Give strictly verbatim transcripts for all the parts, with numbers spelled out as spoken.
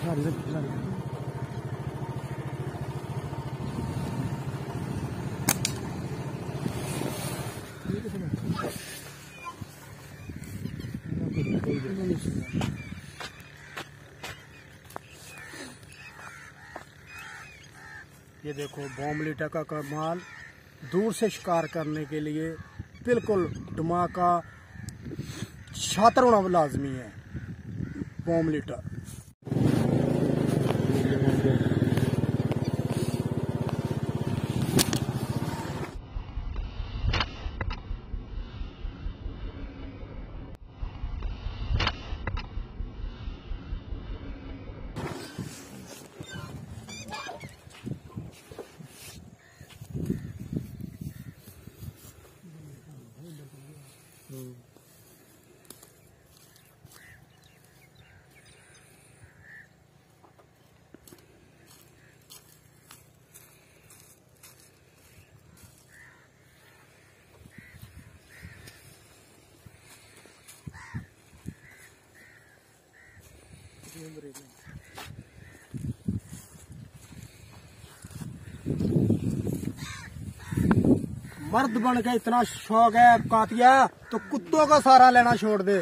ये देखो बॉम्बलीटा का कमाल, दूर से शिकार करने के लिए बिल्कुल दिमाग का शातिर होना लाजमी है। बॉम्बलीटा मर्द बन के इतना शौक है कातिया तो कुत्तों का सहारा लेना छोड़ दे।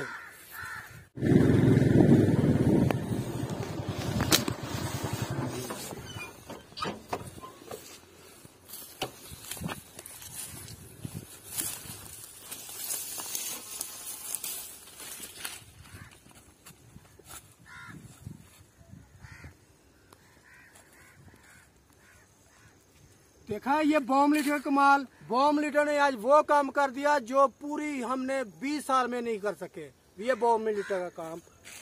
देखा ये बॉम्बलीटा का कमाल। बॉम्बलीटा ने आज वो काम कर दिया जो पूरी हमने बीस साल में नहीं कर सके। ये बॉम्बलीटा का काम।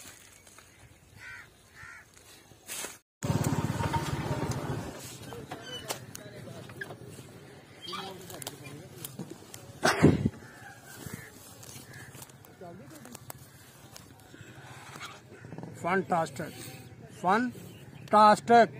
Fantastic, fantastic.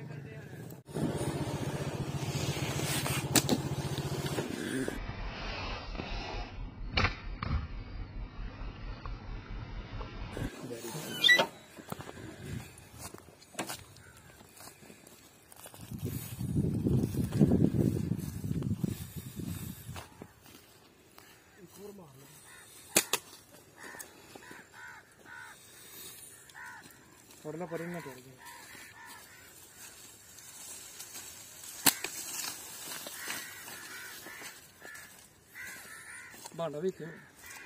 छोड़ना पड़ेगा ना तोड़ के। भांडा भी थे।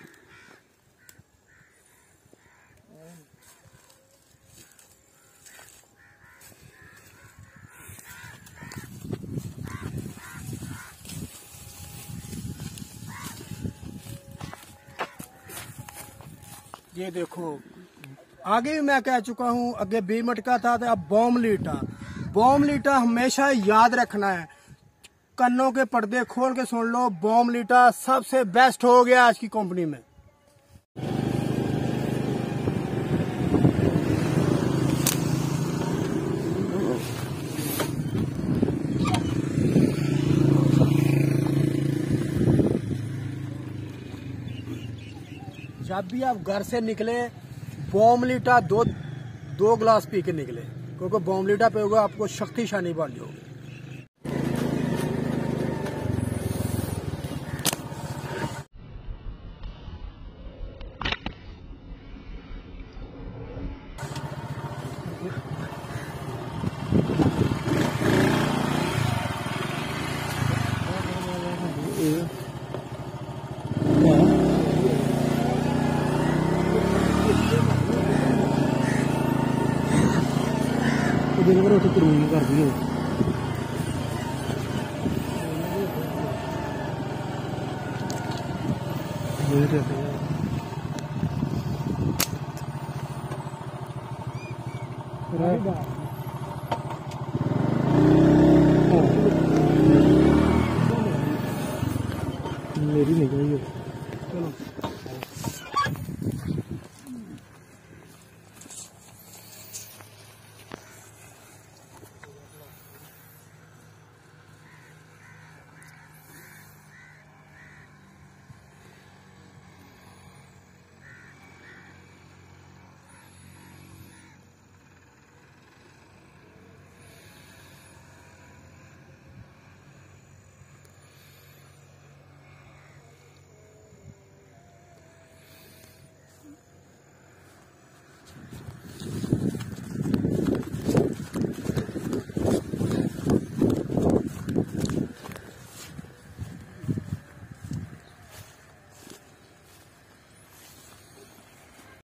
ये देखो आगे भी मैं कह चुका हूँ, आगे बी मटका था तो अब बॉम्बलीटा। बॉम्बलीटा हमेशा याद रखना है, कन्नों के पर्दे खोल के सुन लो। बॉम्बलीटा सबसे बेस्ट हो गया आज की कंपनी में। जब भी आप घर से निकले बॉम्बलीटा दो दो गिलास पी के निकले, क्योंकि बॉम्बलीटा पे होगा आपको शक्तिशाली वाली होगी। दिल करो तो करूँ कर दिए। मेरी नहीं